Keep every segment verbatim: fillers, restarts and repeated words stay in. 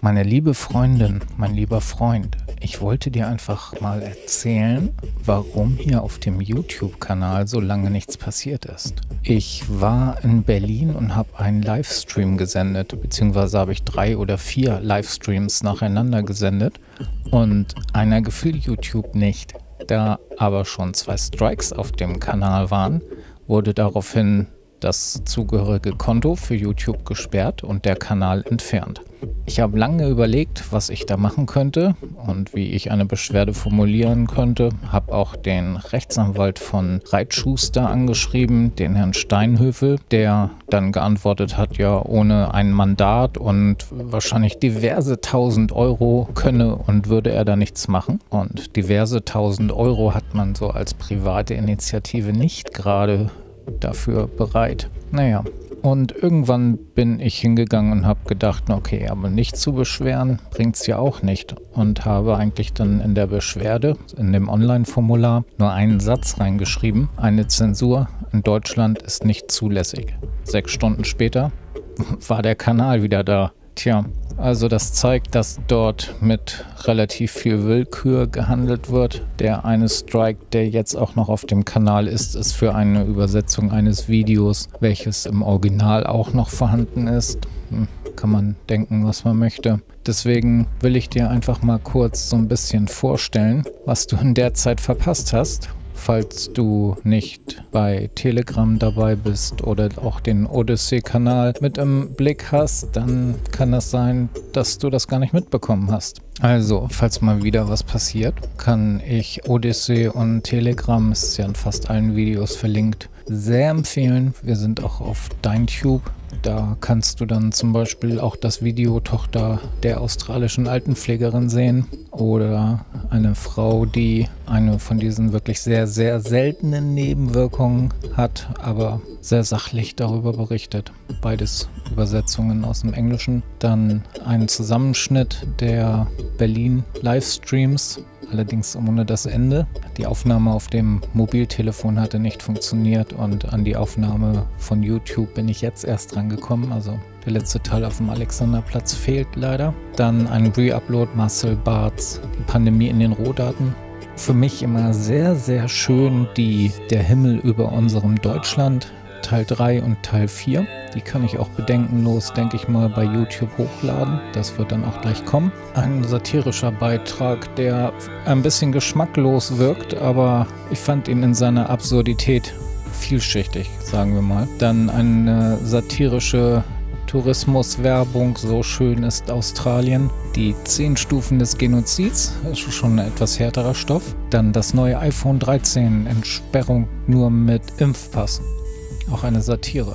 Meine liebe Freundin, mein lieber Freund, ich wollte dir einfach mal erzählen, warum hier auf dem YouTube-Kanal so lange nichts passiert ist. Ich war in Berlin und habe einen Livestream gesendet, beziehungsweise habe ich drei oder vier Livestreams nacheinander gesendet und einer gefiel YouTube nicht. Da aber schon zwei Strikes auf dem Kanal waren, wurde daraufhin das zugehörige Konto für YouTube gesperrt und der Kanal entfernt. Ich habe lange überlegt, was ich da machen könnte und wie ich eine Beschwerde formulieren könnte. Habe auch den Rechtsanwalt von Reitschuster angeschrieben, den Herrn Steinhöfel, der dann geantwortet hat, ja, ohne ein Mandat und wahrscheinlich diverse tausend Euro könne und würde er da nichts machen. Und diverse tausend Euro hat man so als private Initiative nicht gerade dafür bereit. Naja, und irgendwann bin ich hingegangen und habe gedacht, okay, aber nicht zu beschweren bringt es ja auch nicht. Und habe eigentlich dann in der Beschwerde, in dem Online-Formular, nur einen Satz reingeschrieben: Eine Zensur in Deutschland ist nicht zulässig. Sechs Stunden später war der Kanal wieder da. Tja, also das zeigt, dass dort mit relativ viel Willkür gehandelt wird. Der eine Strike, der jetzt auch noch auf dem Kanal ist, ist für eine Übersetzung eines Videos, welches im Original auch noch vorhanden ist. Hm, kann man denken, was man möchte. Deswegen will ich dir einfach mal kurz so ein bisschen vorstellen, was du in der Zeit verpasst hast. Falls du nicht bei Telegram dabei bist oder auch den Odyssey-Kanal mit im Blick hast, dann kann das sein, dass du das gar nicht mitbekommen hast. Also, falls mal wieder was passiert, kann ich Odyssey und Telegram, es ist ja in fast allen Videos verlinkt, sehr empfehlen. Wir sind auch auf DeinTube. Da kannst du dann zum Beispiel auch das Video Tochter der australischen Altenpflegerin sehen oder eine Frau, die eine von diesen wirklich sehr, sehr seltenen Nebenwirkungen hat, aber sehr sachlich darüber berichtet. Beides Übersetzungen aus dem Englischen. Dann ein Zusammenschnitt der Berlin-Livestreams, allerdings ohne das Ende. Die Aufnahme auf dem Mobiltelefon hatte nicht funktioniert und an die Aufnahme von YouTube bin ich jetzt erst rangekommen. Also der letzte Teil auf dem Alexanderplatz fehlt leider. Dann ein Re-Upload Marcel Barths Die Pandemie in den Rohdaten. Für mich immer sehr, sehr schön die Der Himmel über unserem Deutschland, Teil drei und Teil vier. Die kann ich auch bedenkenlos, denke ich mal, bei YouTube hochladen. Das wird dann auch gleich kommen. Ein satirischer Beitrag, der ein bisschen geschmacklos wirkt, aber ich fand ihn in seiner Absurdität vielschichtig, sagen wir mal. Dann eine satirische Tourismuswerbung, so schön ist Australien. Die zehn Stufen des Genozids, das ist schon ein etwas härterer Stoff. Dann das neue iPhone dreizehn, Entsperrung nur mit Impfpass. Auch eine Satire.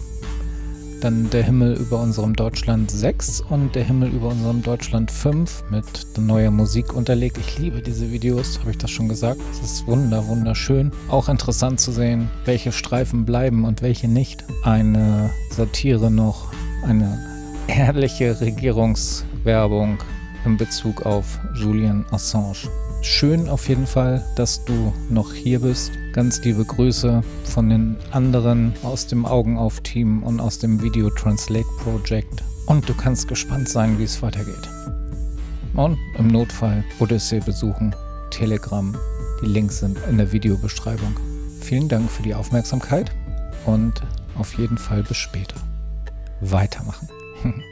Dann Der Himmel über unserem Deutschland sechs und Der Himmel über unserem Deutschland fünf mit neuer Musik unterlegt. Ich liebe diese Videos, habe ich das schon gesagt. Es ist wunder, wunderschön. Auch interessant zu sehen, welche Streifen bleiben und welche nicht. Eine Satire noch, eine ehrliche Regierungswerbung in Bezug auf Julian Assange. Schön auf jeden Fall, dass du noch hier bist. Ganz liebe Grüße von den anderen aus dem Augenauf-Team und aus dem Video Translate Project. Und du kannst gespannt sein, wie es weitergeht. Und im Notfall Odyssey besuchen, Telegram. Die Links sind in der Videobeschreibung. Vielen Dank für die Aufmerksamkeit und auf jeden Fall bis später. Weitermachen.